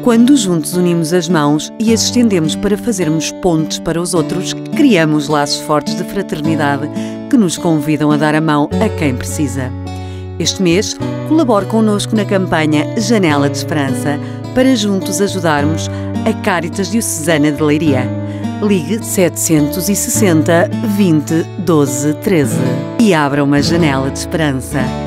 Quando juntos unimos as mãos e as estendemos para fazermos pontes para os outros, criamos laços fortes de fraternidade que nos convidam a dar a mão a quem precisa. Este mês, colabore connosco na campanha Janela de Esperança para juntos ajudarmos a Cáritas Diocesana de Leiria. Ligue 760 20 12 13 e abra uma janela de esperança.